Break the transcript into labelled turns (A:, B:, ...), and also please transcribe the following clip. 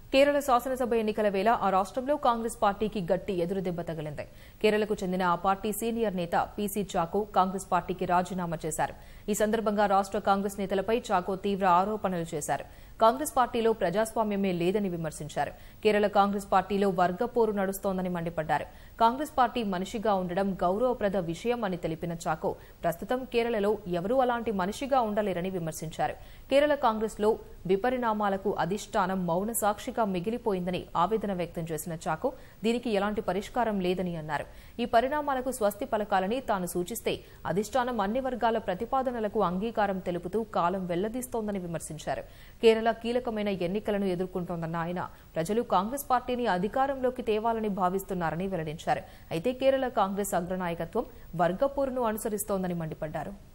A: కేరళ శాసనసభ ఎన్నికల వేళ ఆ రాష్ట్రంలో కాంగ్రెస్ పార్టీకి గట్టి ఎదురుదెబ్బ తగిలింది. కేరళకు చెందిన ఆ పార్టీ సీనియర్ నేత పీసీ చాకో కాంగ్రెస్ పార్టీకి రాజీనామా చేశారు. ఈ సందర్భంగా రాష్ట్ర కాంగ్రెస్ నేతలపై చాకో తీవ్ర ఆరోపణలు చేశారు. కాంగ్రెస్ పార్టీలో ప్రజాస్వామ్యమే లేదని విమర్శించారు. కేరళ కాంగ్రెస్ పార్టీలో వర్గపోరు నడుస్తోందని మండిపడ్డారు. కాంగ్రెస్ పార్టీ మనిషిగా ఉండడం గౌరవప్రద విషయం అని తెలిపిన చాకో ప్రస్తుతం కేరళలో ఎవరూ అలాంటి మనిషిగా ఉండలేరని విమర్శించారు. కేరళ కాంగ్రెస్ లో విపరిణామాలకు అధిష్టానం మౌన సాక్షిగా మిగిలిపోయిందని ఆవేదన వ్యక్తం చేసిన చాకో దీనికి ఎలాంటి పరిష్కారం లేదని అన్నారు. ఈ పరిణామాలకు స్వస్తి పలకాలని తాను సూచిస్తే అధిష్టానం అన్ని వర్గాల ప్రతిపాదనలకు అంగీకారం తెలుపుతూ కాలం వెళ్లదీస్తోందని విమర్శించారు. కేరళ కీలకమైన ఎన్నికలను ఎదుర్కొంటోందన్న ఆయన ప్రజలు కాంగ్రెస్ పార్టీని అధికారంలోకి తేవాలని భావిస్తున్నారని వెల్లడించారు. అయితే కేరళ కాంగ్రెస్ అగ్రనాయకత్వం వర్గపోరును అనుసరిస్తోందని మండిపడ్డారు.